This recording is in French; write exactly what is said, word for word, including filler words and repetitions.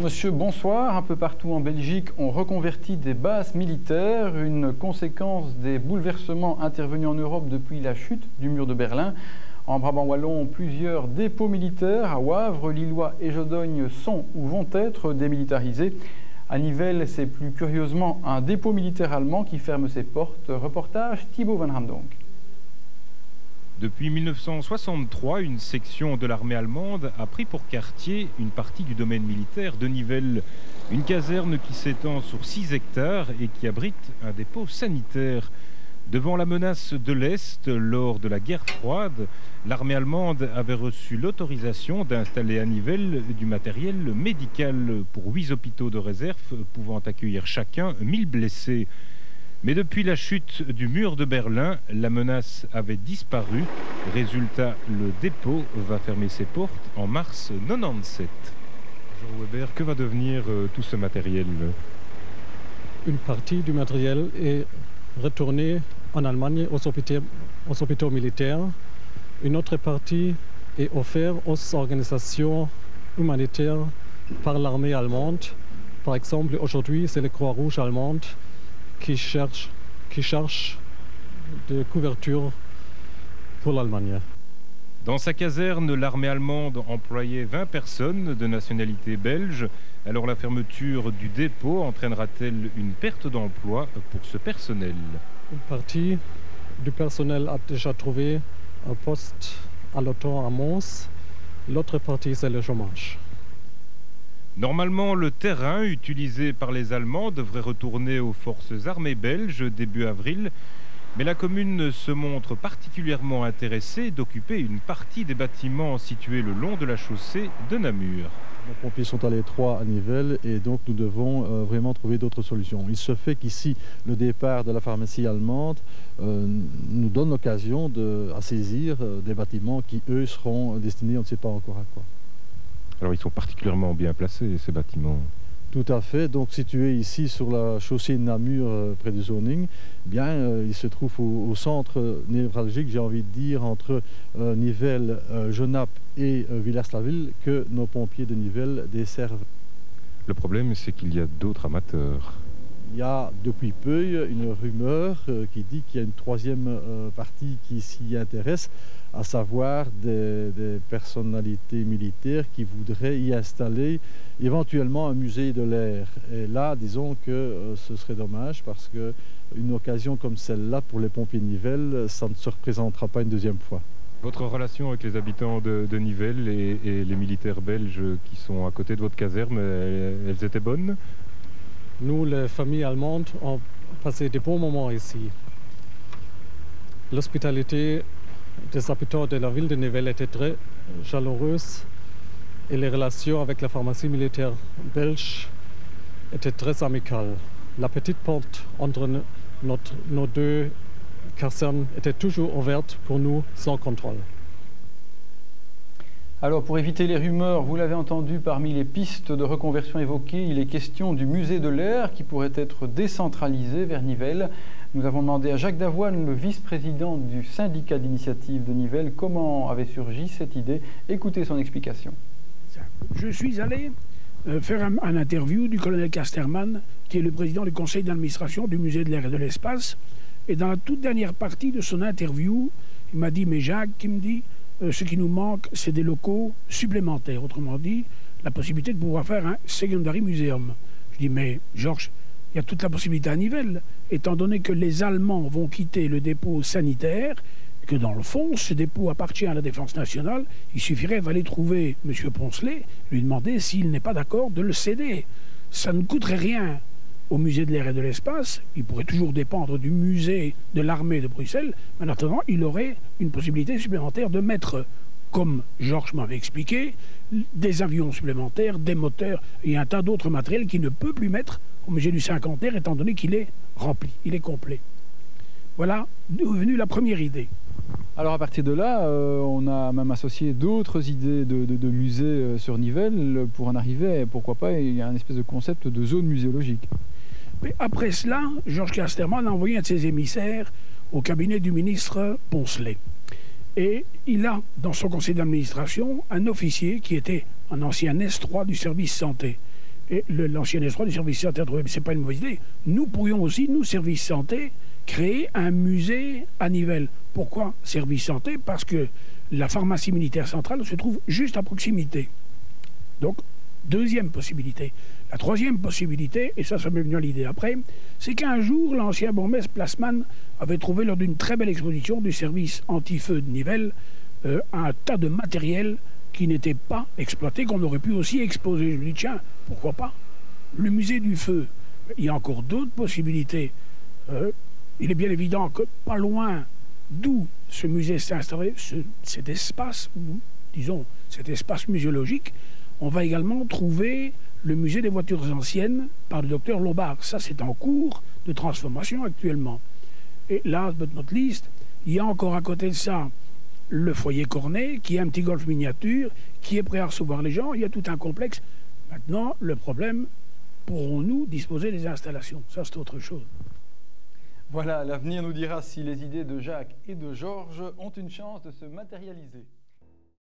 monsieur, bonsoir. Un peu partout en Belgique, on reconvertit des bases militaires, une conséquence des bouleversements intervenus en Europe depuis la chute du mur de Berlin. En Brabant wallon, plusieurs dépôts militaires à Wavre, Lillois et Jodogne sont ou vont être démilitarisés. À Nivelles, c'est plus curieusement un dépôt militaire allemand qui ferme ses portes. Reportage Thibaut Van Hamdonk. Depuis mille neuf cent soixante-trois, une section de l'armée allemande a pris pour quartier une partie du domaine militaire de Nivelles. Une caserne qui s'étend sur six hectares et qui abrite un dépôt sanitaire. Devant la menace de l'Est, lors de la guerre froide, l'armée allemande avait reçu l'autorisation d'installer à Nivelles du matériel médical pour huit hôpitaux de réserve pouvant accueillir chacun mille blessés. Mais depuis la chute du mur de Berlin, la menace avait disparu. Résultat, le dépôt va fermer ses portes en mars mille neuf cent quatre-vingt-dix-sept. Jean Weber, que va devenir euh, tout ce matériel? Une partie du matériel est retournée en Allemagne aux hôpitaux, aux hôpitaux militaires. Une autre partie est offerte aux organisations humanitaires par l'armée allemande. Par exemple, aujourd'hui, c'est la Croix-Rouge allemande qui cherche, qui cherche de couverture pour l'Allemagne. Dans sa caserne, l'armée allemande employait vingt personnes de nationalité belge. Alors la fermeture du dépôt entraînera-t-elle une perte d'emploi pour ce personnel? Une partie du personnel a déjà trouvé un poste à l'automne à Mons. L'autre partie, c'est le chômage. Normalement, le terrain utilisé par les Allemands devrait retourner aux forces armées belges début avril, mais la commune se montre particulièrement intéressée d'occuper une partie des bâtiments situés le long de la chaussée de Namur. Nos pompiers sont à l'étroit à Nivelles et donc nous devons euh, vraiment trouver d'autres solutions. Il se fait qu'ici, le départ de la pharmacie allemande euh, nous donne l'occasion de à saisir euh, des bâtiments qui, eux, seront destinés, on ne sait pas encore à quoi. Alors ils sont particulièrement bien placés, ces bâtiments. Tout à fait. Donc situés ici sur la chaussée de Namur, euh, près du zoning, eh bien, euh, il se trouve au, au centre névralgique, j'ai envie de dire, entre euh, Nivelles, euh, Genappe et euh, Villers-la-Ville, que nos pompiers de Nivelles desservent. Le problème, c'est qu'il y a d'autres amateurs. Il y a depuis peu une rumeur euh, qui dit qu'il y a une troisième euh, partie qui s'y intéresse, à savoir des, des personnalités militaires qui voudraient y installer éventuellement un musée de l'air. Et là, disons que euh, ce serait dommage parce qu'une occasion comme celle-là pour les pompiers de Nivelles, ça ne se représentera pas une deuxième fois. Votre relation avec les habitants de, de Nivelles et, et les militaires belges qui sont à côté de votre caserne, elles, elles étaient bonnes? Nous, les familles allemandes, ont passé de bons moments ici. L'hospitalité des habitants de la ville de Nivelles était très chaleureuse et les relations avec la pharmacie militaire belge étaient très amicales. La petite porte entre notre, nos deux casernes était toujours ouverte pour nous sans contrôle. Alors, pour éviter les rumeurs, vous l'avez entendu, parmi les pistes de reconversion évoquées, il est question du musée de l'air qui pourrait être décentralisé vers Nivelles. Nous avons demandé à Jacques Davoine, le vice-président du syndicat d'initiative de Nivelles, comment avait surgi cette idée. Écoutez son explication. Je suis allé euh, faire un, un interview du colonel Casterman, qui est le président du conseil d'administration du musée de l'air et de l'espace. Et dans la toute dernière partie de son interview, il m'a dit, mais Jacques, qui me dit, Euh, ce qui nous manque, c'est des locaux supplémentaires. Autrement dit, la possibilité de pouvoir faire un secondary museum. Je dis, mais Georges, il y a toute la possibilité à Nivelles, étant donné que les Allemands vont quitter le dépôt sanitaire, et que dans le fond, ce dépôt appartient à la Défense nationale, il suffirait d'aller trouver M. Poncelet, lui demander s'il n'est pas d'accord de le céder. Ça ne coûterait rien au musée de l'air et de l'espace, il pourrait toujours dépendre du musée de l'armée de Bruxelles, mais en attendant, il aurait une possibilité supplémentaire de mettre, comme Georges m'avait expliqué, des avions supplémentaires, des moteurs et un tas d'autres matériels qu'il ne peut plus mettre au musée du cinquantenaire, étant donné qu'il est rempli, il est complet. Voilà d'où est venue la première idée. Alors à partir de là, euh, on a même associé d'autres idées de, de, de musées euh, sur Nivelles pour en arriver, pourquoi pas, il y a un espèce de concept de zone muséologique. Mais après cela, Georges Casterman a envoyé un de ses émissaires au cabinet du ministre Poncelet. Et il a, dans son conseil d'administration, un officier qui était un ancien S trois du service santé. Et l'ancien S trois du service santé a trouvé que ce n'est pas une mauvaise idée. Nous pourrions aussi, nous, service santé, créer un musée à Nivelles. Pourquoi service santé? Parce que la pharmacie militaire centrale se trouve juste à proximité. Donc, deuxième possibilité. La troisième possibilité, et ça, ça m'est venu à l'idée après, c'est qu'un jour, l'ancien bourgmestre Plasman avait trouvé lors d'une très belle exposition du service anti-feu de Nivelles euh, un tas de matériel qui n'était pas exploité, qu'on aurait pu aussi exposer. Je me dis, tiens, pourquoi pas? Le musée du feu, il y a encore d'autres possibilités. Euh, il est bien évident que pas loin d'où ce musée s'est installé, ce, cet espace, disons, cet espace muséologique, on va également trouver le musée des voitures anciennes par le docteur Lombard. Ça, c'est en cours de transformation actuellement. Et là, but not least, il y a encore à côté de ça le foyer Cornet, qui est un petit golf miniature, qui est prêt à recevoir les gens. Il y a tout un complexe. Maintenant, le problème, pourrons-nous disposer des installations? Ça, c'est autre chose. Voilà, l'avenir nous dira si les idées de Jacques et de Georges ont une chance de se matérialiser.